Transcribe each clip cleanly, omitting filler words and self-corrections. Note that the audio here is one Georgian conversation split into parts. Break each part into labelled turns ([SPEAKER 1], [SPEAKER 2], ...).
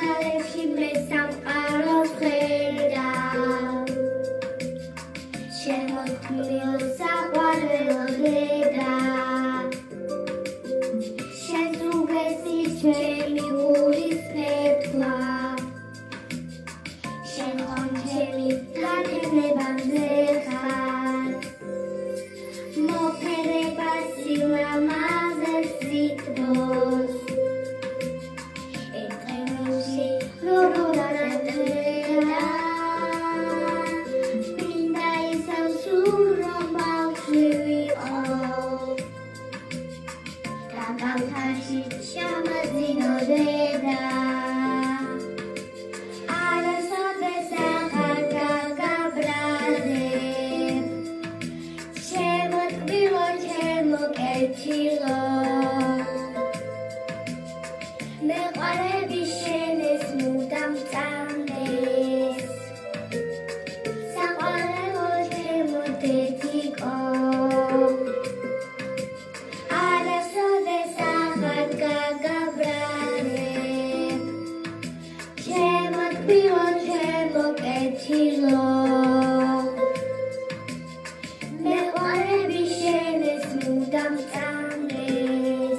[SPEAKER 1] ხალხი მე სამყაროს ხედავ შემოქმნილ საყვარელ დედა შენ უგესი ჩემი გულის ნეფლა შენ ხომ ჩემი გაგებამდე ხარ მოფერება სილამაზე სიტყვას მეყარები შენეს მუდამ წამდეს საყვარელო ჩემო დედიკო არასოდეს აღარ გაგაბრალებ ჩემო თბილო ჩემო კეთილო მეყარები შენეს მუდამ წამდეს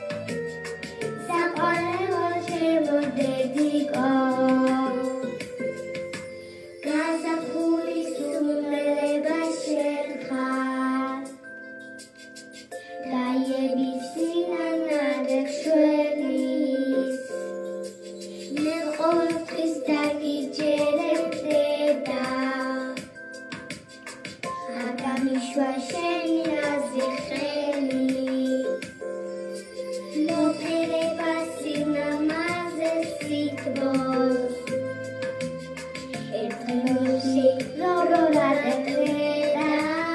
[SPEAKER 1] Dedico Casa pulis umele sherkha Daiebi sinanadek shwelis Meqol kristagi jerek deda Agamishwa sheni azikheli No pereba sinamaze sitbos Etrenusi lorora dekreda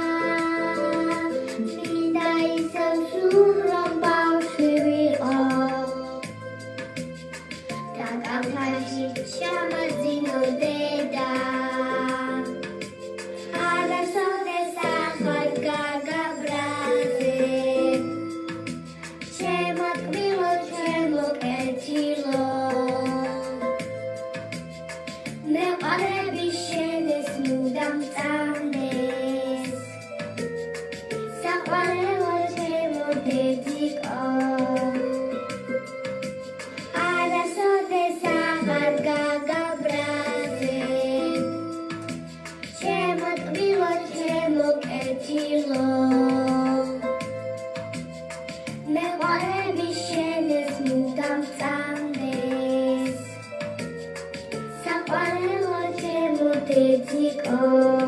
[SPEAKER 1] Minda isam suram baushvi o Takam hashi shamazino deda Arasode sahar gagabraze Chemak milo chemok etilo მეყარები შენეს მუდამ წამდეს საყვარელო ჩემო დედიკო არასოდეს აღარ გაგაბრაზებ ჩემო ტკბილო ჩემო კეთილო მეყარები შენეს მუდამ წამდეს Dedico